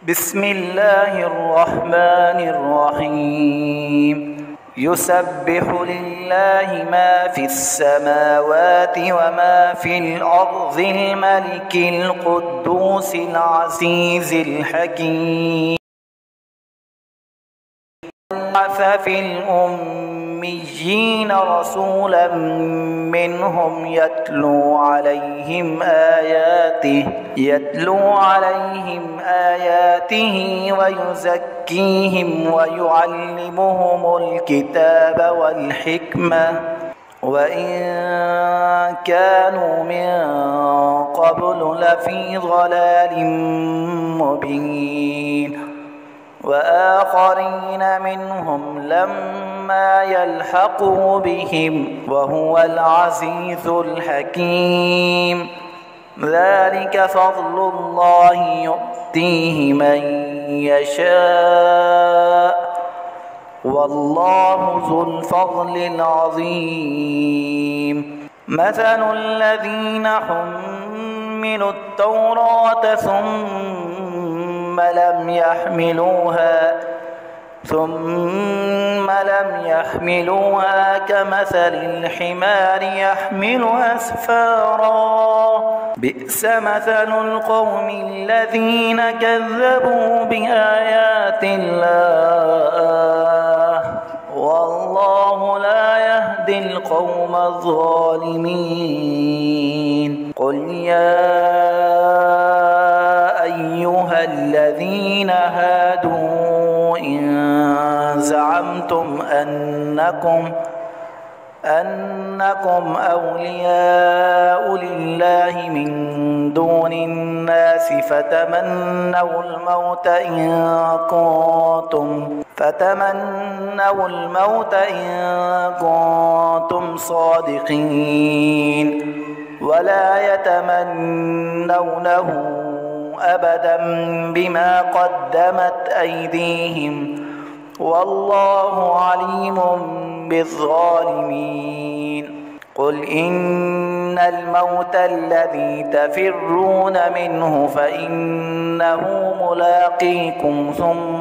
بسم الله الرحمن الرحيم يسبح لله ما في السماوات وما في الأرض الملك القدوس العزيز الحكيم بعث في الأميين رسولا منهم يتلو عليهم آياته ويزكيهم ويعلمهم الكتاب والحكمة وإن كانوا من قبل لفي ضلال مبين وآخرين منهم لما يلحقوا بهم وهو العزيز الحكيم ذلك فضل الله يؤتيه من يشاء والله ذو الفضل العظيم مثل الذين حملوا التوراة ثم لم يحملوها كمثل الحمار يحمل أسفارا بئس مثل القوم الذين كذبوا بآيات الله والله لا يهدي القوم الظالمين قل يا أيها الذين هادوا إن زعمتم أنكم أولياء لله من دون الناس فتمنوا الموت إن كنتم صادقين ولا يتمنونه أبدا بما قدمت أيديهم والله عليم بالظالمين قل إن الموت الذي تفرون منه فإنه ملاقيكم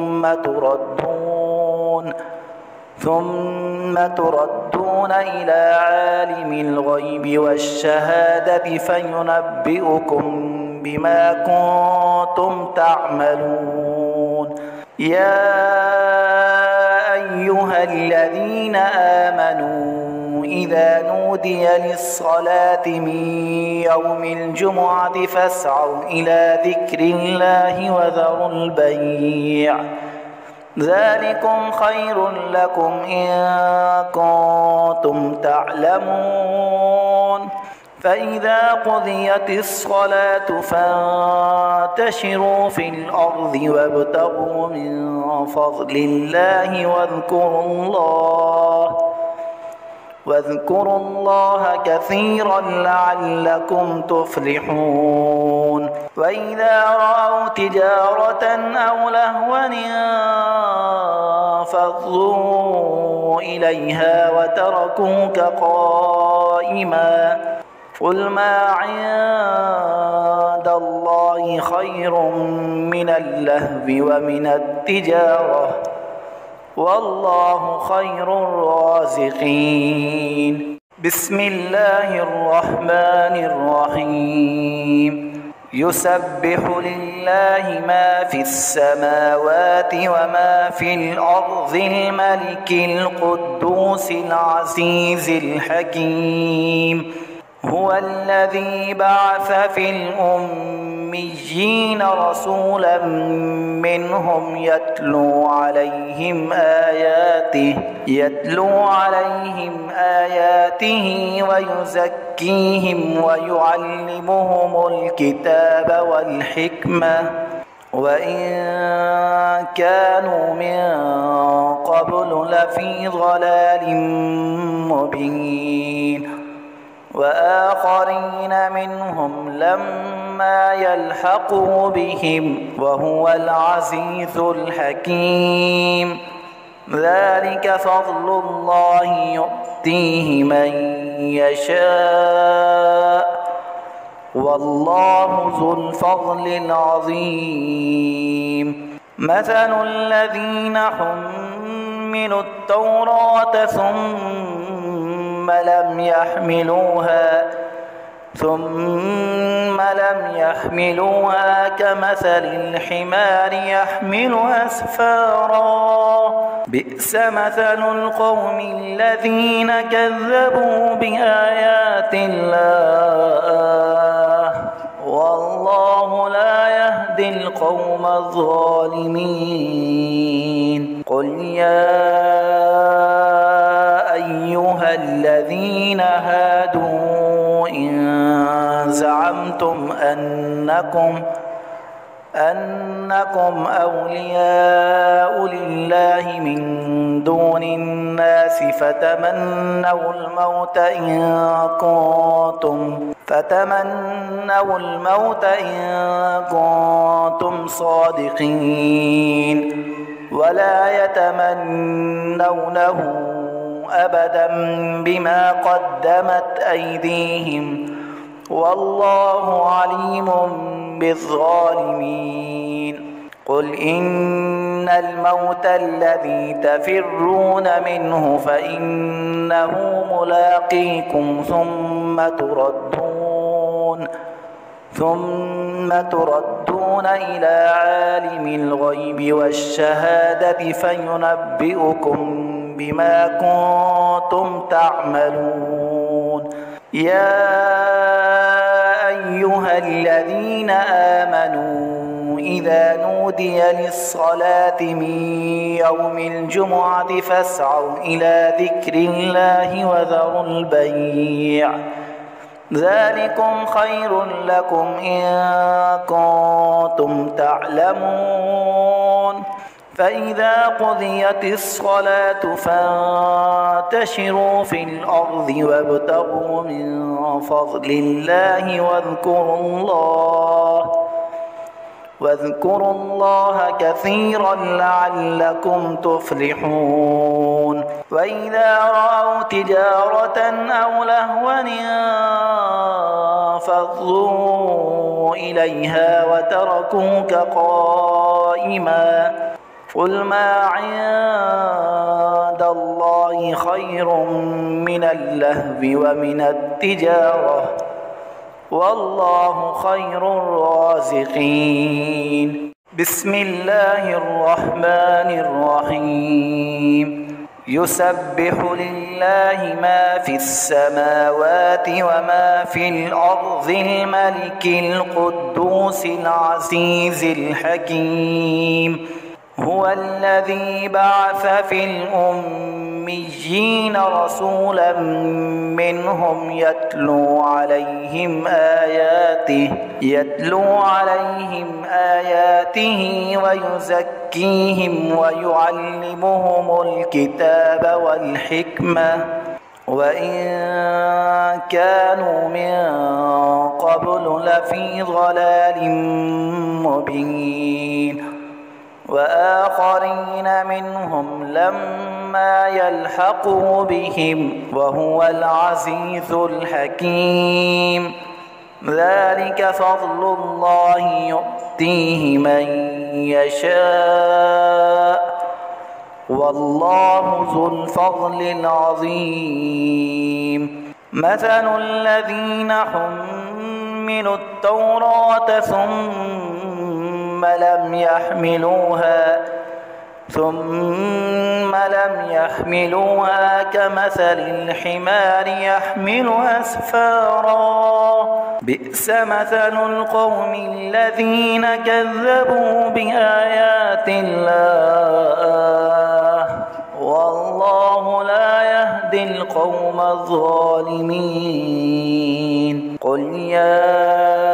ثم تردون إلى عالم الغيب والشهادة فينبئكم بما كنتم تعملون يا أيها الذين آمنوا إذا نودي للصلاة من يوم الجمعة فاسعوا إلى ذكر الله وذروا البيع ذلكم خير لكم إن كنتم تعلمون فإذا قضيت الصلاة فانتشروا في الأرض وابتغوا من فضل الله واذكروا الله كثيرا لعلكم تفلحون وإذا رأوا تجارة أو لهوا انفضوا إليها وتركوك قائما قل ما عند الله خير من اللهو ومن التجارة والله خير الرازقين بسم الله الرحمن الرحيم يسبح لله ما في السماوات وما في الأرض الملك القدوس العزيز الحكيم هو الذي بعث في الأميين رسولا منهم يتلو عليهم آياته ويزكيهم ويعلمهم الكتاب والحكمة وإن كانوا من قبل لفي ضلال مبين وآخرين منهم لما يلحقوا بهم وهو العزيز الحكيم ذلك فضل الله يؤتيه من يشاء والله ذو الفضل العظيم مثل الذين حملوا التوراة ثم لم يحملوها كمثل الحمار يحمل أسفارا بئس مثل القوم الذين كذبوا بآيات الله والله لا يهدي القوم الظالمين. قل يا أيها الذين هادوا إن زعمتم أنكم أولياء لله من دون الناس فتمنوا الموت إن كنتم صادقين ولا يتمنونه أبدا بما قدمت أيديهم والله عليم بالظالمين. قل إن الموت الذي تفرون منه فإنه ملاقيكم ثم تردون إلى عالم الغيب والشهادة فينبئكم بما كنتم تعملون. يا أيها الذين آمنوا إذا نودي للصلاة من يوم الجمعة فاسعوا إلى ذكر الله وذروا البيع ذلكم خير لكم إن كنتم تعلمون. فإذا قضيت الصلاة فانتشروا في الأرض وابتغوا من فضل الله واذكروا الله كثيرا لعلكم تفلحون. وإذا رأوا تجارة أو لهوا انفضوا إليها وتركوك قائما قل ما عند الله خير من اللهو ومن التجارة والله خير الرازقين. بسم الله الرحمن الرحيم. يسبح لله ما في السماوات وما في الأرض الملك القدوس العزيز الحكيم. هو الذي بعث في الأميين رسولا منهم يتلو عليهم آياته ويزكيهم ويعلمهم الكتاب والحكمة وإن كانوا من قبل لفي ضلال مبين. وآخرين منهم لما يلحقوا بهم وهو العزيز الحكيم. ذلك فضل الله يؤتيه من يشاء والله ذو الفضل العظيم. مثل الذين حملوا التوراة ثم لم يحملوها كمثل الحمار يحمل أسفارا بئس مثل القوم الذين كذبوا بآيات الله والله لا يهدي القوم الظالمين. قل يا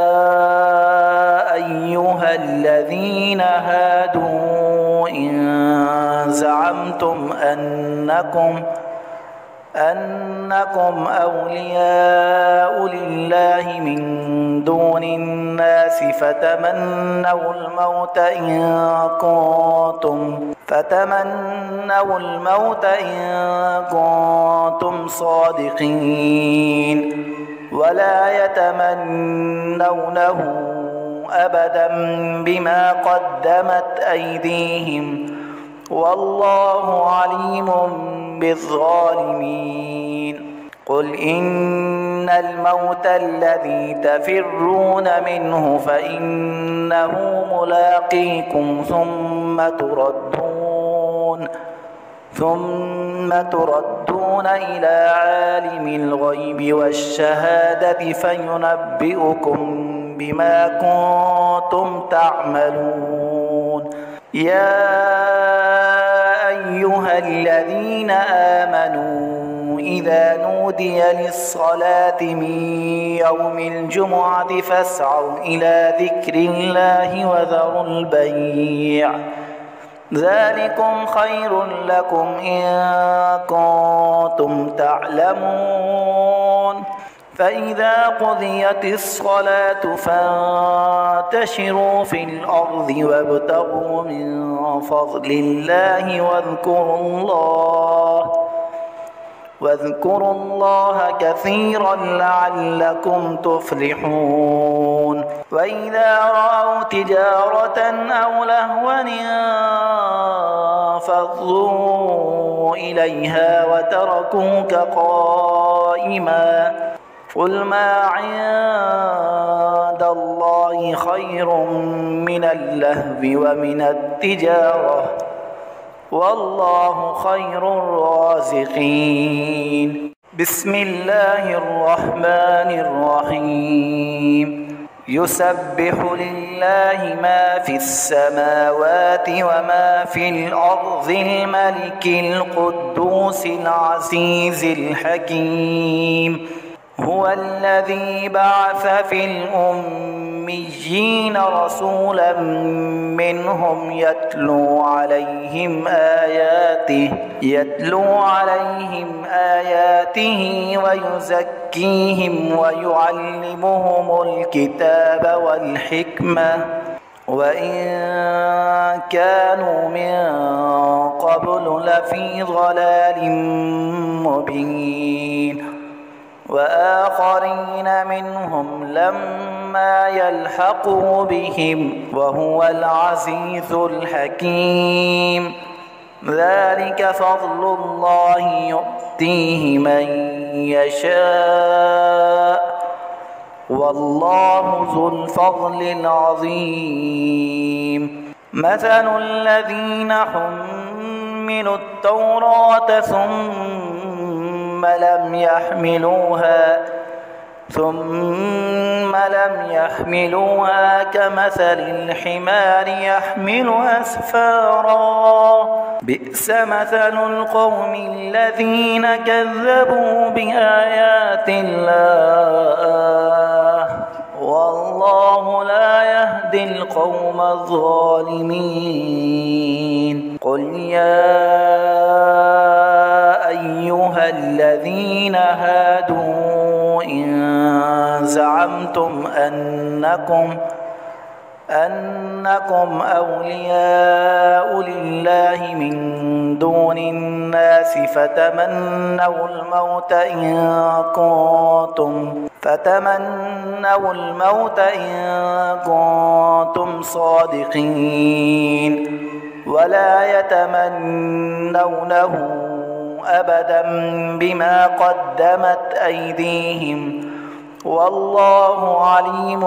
أيها الذين هادوا إن زعمتم أنكم أولياء لله من دون الناس فتمنوا الموت إن كنتم صادقين ولا يتمنونه أبدا بما قدمت أيديهم والله عليم بالظالمين. قل إن الموت الذي تفرون منه فإنه ملاقيكم ثم تردون إلى عالم الغيب والشهادة فينبئكم بما كنتم تعملون. يا أيها الذين آمنوا إذا نودي للصلاة من يوم الجمعة فاسعوا إلى ذكر الله وذروا البيع ذلكم خير لكم إن كنتم تعلمون. فإذا قضيت الصلاة فانتشروا في الأرض وابتغوا من فضل الله واذكروا الله كثيرا لعلكم تفلحون. وإذا رأوا تجارة أو لهوا انفضوا إليها وتركوك قائما قل ما عند الله خير من اللهو ومن التجارة والله خير الرازقين. بسم الله الرحمن الرحيم. يسبح لله ما في السماوات وما في الأرض الملك القدوس العزيز الحكيم. هو الذي بعث في الأميين رسولا منهم يتلو عليهم آياته ويزكيهم ويعلمهم الكتاب والحكمة وإن كانوا من قبل لفي ضلال مبين. وآخرين منهم لما يلحقوا بهم وهو العزيز الحكيم. ذلك فضل الله يؤتيه من يشاء والله ذو الفضل العظيم. مثل الذين حملوا التوراة ثم لم يحملوها كمثل الحمار يحمل أسفارا بئس مثل القوم الذين كذبوا بآيات الله والله لا يهدي القوم الظالمين. قل يا أيها الذين هادوا إن زعمتم أنكم أولياء لله من دون الناس فتمنوا الموت إن كنتم صادقين ولا يتمنونه أبدا بما قدمت أيديهم والله عليم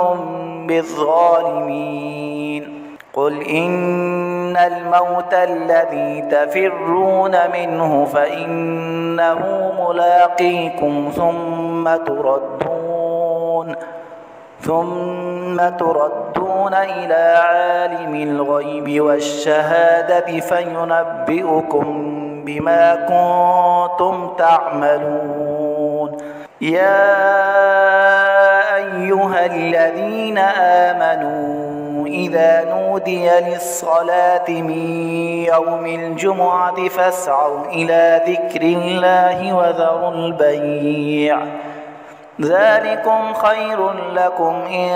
بالظالمين. قل إن الموت الذي تفرون منه فإنه ملاقيكم ثم تردون إلى عالم الغيب والشهادة فينبئكم بما كنتم تعملون. يا أيها الذين آمنوا إذا نودي للصلاة من يوم الجمعة فاسعوا إلى ذكر الله وذروا البيع ذلكم خير لكم إن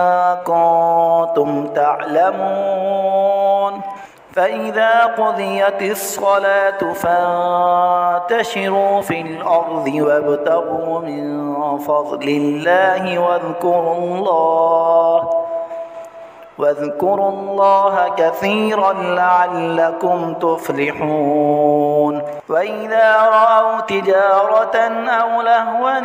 كنتم تعلمون. فإذا قضيت الصلاة فانتشروا في الأرض وابتغوا من فضل الله واذكروا الله كثيرا لعلكم تفلحون. وإذا رأوا تجارة أو لهوا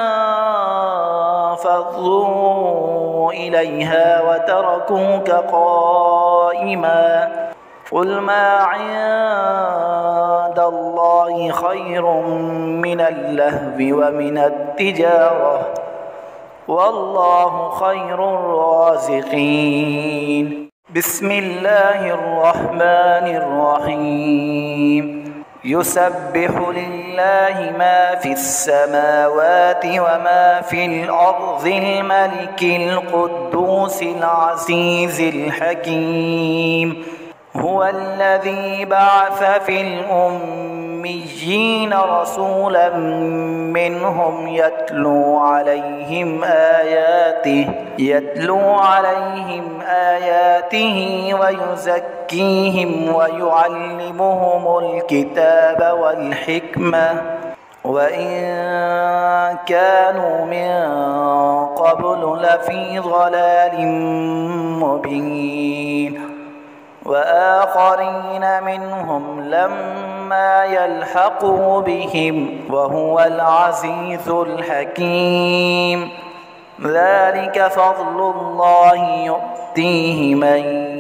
انفضوا إليها وتركوك قائما قل ما عند الله خير من اللهو ومن التجارة والله خير الرازقين. بسم الله الرحمن الرحيم. يسبح لله ما في السماوات وما في الأرض الملك القدوس العزيز الحكيم. هو الذي بعث في الأميين رسولا منهم يتلو عليهم آياته ويزكيهم ويعلمهم الكتاب والحكمة وإن كانوا من قبل لفي ضلال مبين. وآخرين منهم لما يلحقوا بهم وهو العزيز الحكيم. ذلك فضل الله يؤتيه من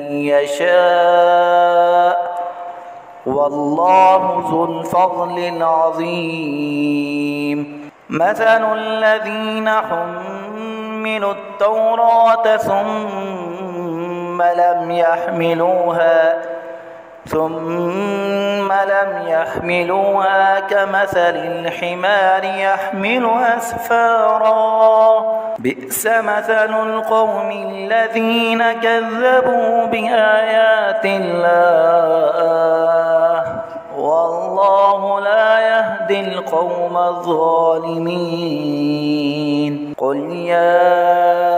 يشاء والله ذو الفضل العظيم. مثل الذين حملوا التوراة ثم لم يحملوها كمثل الحمار يحمل أسفارا بئس مثل القوم الذين كذبوا بآيات الله والله لا يهدي القوم الظالمين. قل يا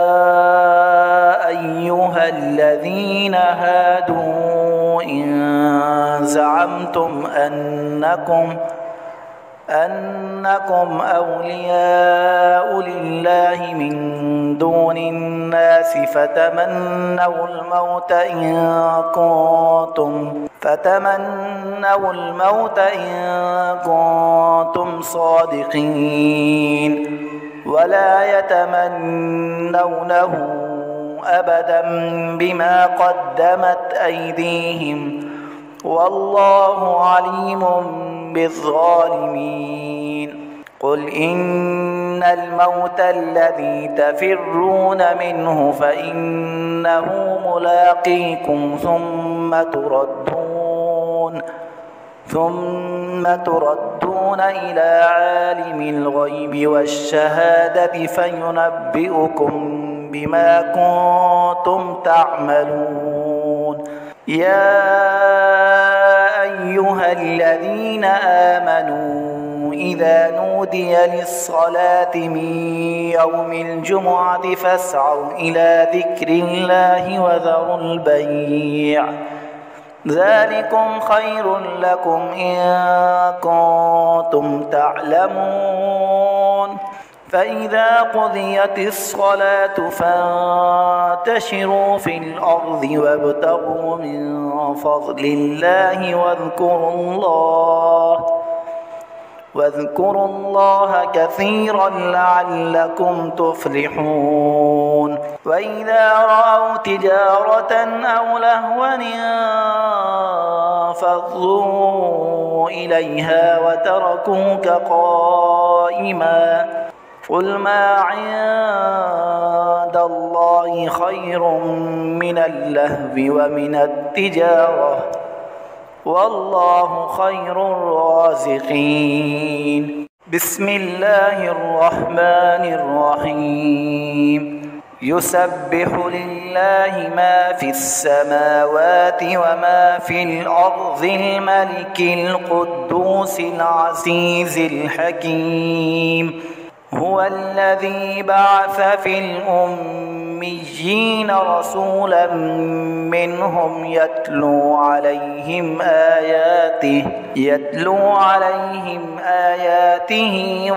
أيها الذين هادوا إن زعمتم أنكم أولياء لله من دون الناس فتمنوا الموت إن كنتم صادقين ولا يتمنونه أبدا بما قدمت أيديهم والله عليم بالظالمين. قل إن الموت الذي تفرون منه فإنه ملاقيكم ثم تردون إلى عالم الغيب والشهادة فينبئكم بما كنتم تعملون. يا أيها الذين آمنوا إذا نودي للصلاة من يوم الجمعة فاسعوا إلى ذكر الله وذروا البيع ذلكم خير لكم إن كنتم تعلمون. فإذا قضيت الصلاة فانتشروا في الأرض وابتغوا من فضل الله واذكروا الله كثيرا لعلكم تفلحون. وإذا رأوا تجارة أو لهوا انفضوا إليها وتركوك قائما قل ما عند الله خير من اللهو ومن التجارة والله خير الرازقين. بسم الله الرحمن الرحيم. يسبح لله ما في السماوات وما في الأرض الملك القدوس العزيز الحكيم. هو الذي بعث في الأميين رسولا منهم يتلو عليهم آياته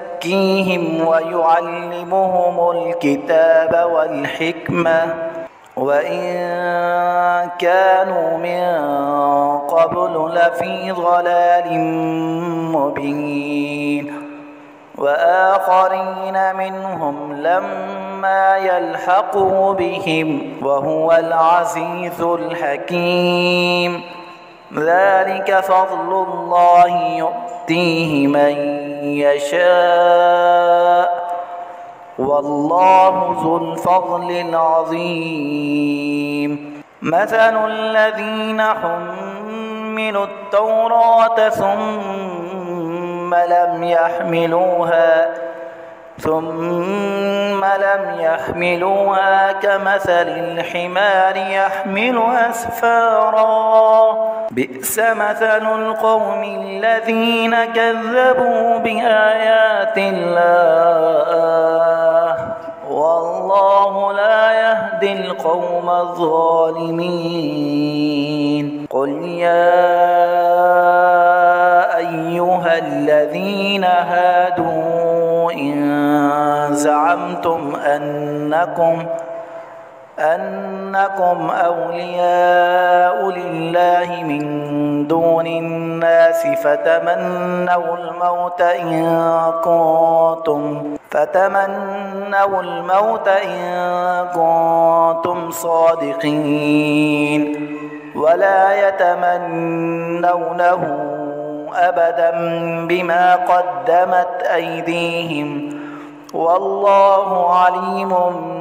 ويزكيهم ويعلمهم الكتاب والحكمة وإن كانوا من قبل لفي ضلال مبين وآخرين منهم لما يلحقوا بهم وهو العزيز الحكيم ذلك فضل الله يؤتيه من يشاء والله ذو الفضل العظيم مثل الذين حملوا التوراة ثم لم يحملوها كمثل الحمار يحمل أسفارا بئس مثل القوم الذين كذبوا بآيات الله والله لا يهدي القوم الظالمين قل يا أيها الذين هادوا إن زعمتم أنكم أولياء لله من دون الناس فتمنوا الموت إن كنتم صادقين ولا يتمنونه أبدا بما قدمت أيديهم والله عليم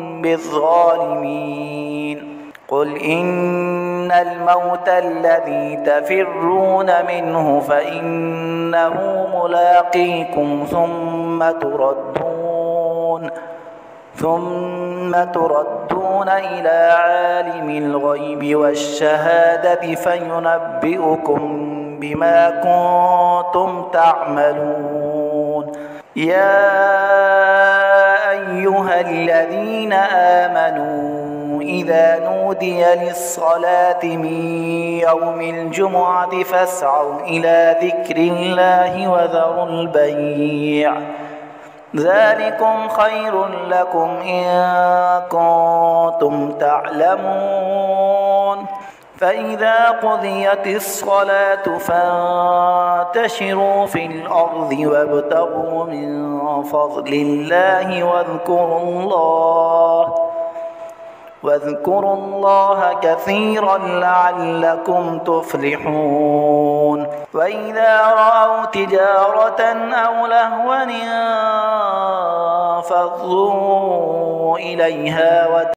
بالظالمين قل إن الموت الذي تفرون منه فإنه ملاقيكم ثم تردون إلى عالم الغيب والشهادة فينبئكم بما كنتم تعملون يا أيها الذين آمنوا إذا نودي للصلاة من يوم الجمعة فاسعوا إلى ذكر الله وذروا البيع ذلكم خير لكم إن كنتم تعلمون فإذا قضيت الصلاة فانتشروا في الأرض وابتغوا من فضل الله واذكروا الله كثيرا لعلكم تفلحون وإذا رأوا تجارة أو لهوا انفضوا إليها